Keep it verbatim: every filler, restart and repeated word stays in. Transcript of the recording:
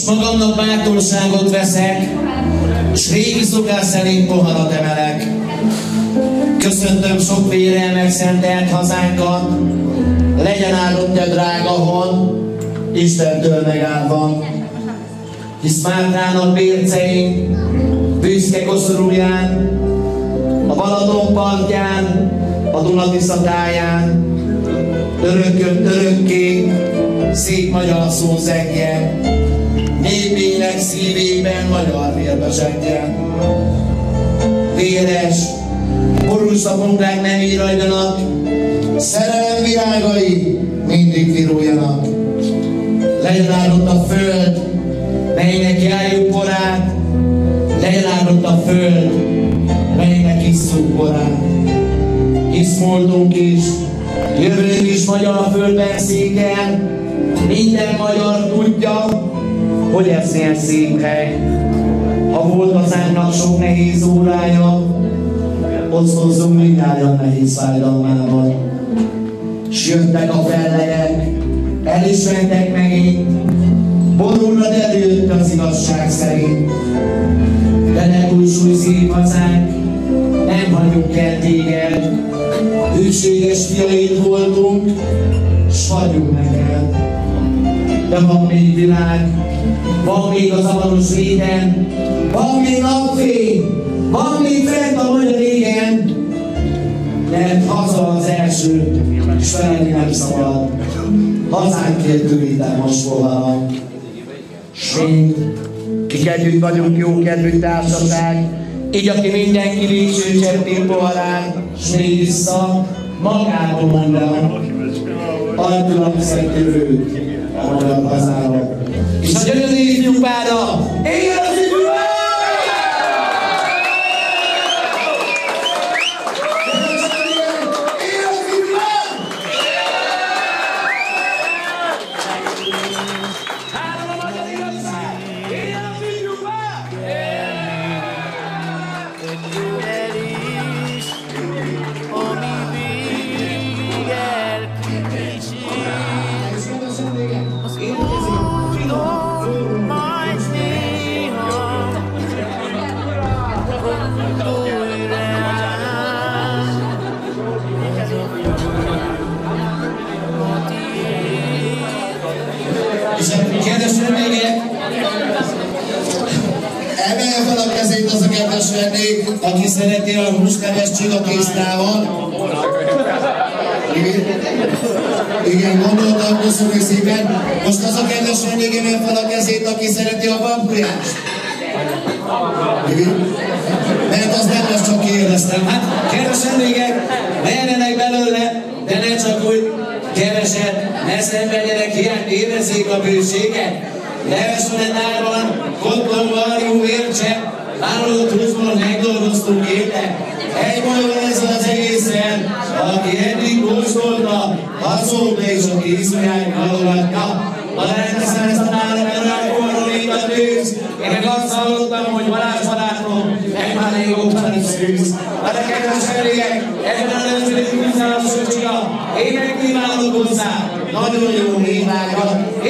magamnak bátorságot veszek, s régi szokás szerint poharat emelek. Köszöntöm sok vérrel megszentelt hazánkat, legyen áldott te drága hon, Istentől megáldva. Hisz Mátrának bércein, büszke koszorúján, a Balaton partján, a Duna-Tisza táján, örökön örökké szép magyar szó zengjen, népének szívében magyar vérbe zsengjen. Véres, borús szapongák nem írajdanak, szerelem virágai mindig viruljanak. Legyen áldott a föld, melynek járjuk porát, legyen áldott a föld, melynek isszuk porát. Hisz múltunk is, jövőnk is magyar a földben széken, minden magyar tudja, hogy ez ilyen szép hely. Ha volt hazánknak sok nehéz órája, osztozzunk mindnyájan nehéz fájdalmában. S jöttek a fellegek, el is mentek megint, borulra derült az igazság szerint. De ne túlsúly szép hazánk, nem hagyjuk el téged, hűséges fiaid voltunk, s vagyunk neked. De van még világ, van még az avanos réten, van még napfény, van még fent a magyar égen, mert haza az első, s felelni nem szabad. Hazánkért ürítem most poharat. S mi, kik együtt vagyunk jó kedvű társaság, így aki mindenki végső cseppén poharán, s még vissza magától mondom, ajtulak szent jövőt a magyar hazára. És a gyönyörű ifjú pára, éljen az ifjú pár! Kedves vendégek! Emelje fel a kezét az a kedves vendég, aki szereti a húsleves csigakésztával. Igen, Igen gondoltam, köszönjük szépen. Most az a kedves vendég emel fel a kezét, aki szereti a pampuljást. Igen. Mert az nem lesz, csak kérdeztem. Hát, kedves vendégek, merjenek belőle, de ne csak úgy keveset, ne szenvedjenek hiányt, érezzék a bőséget. Leves van egy árban, kotlom varjú vércsepp, vállalott húszból megdolgoztunk érte. Egy baj van ezzel az egészen, aki eddig kóstolta, hazolta és a készülját halogatja. A rendeszem ezt a nálam elrájkolról így a tűz. Én meg azt hallottam, hogy Balázs barátom, meg már régóta is szűz. Hát a kedves vendégek, ebben a rendszerű húszáros öcsiga, én meg kívánok hozzá nagyon jó névákat.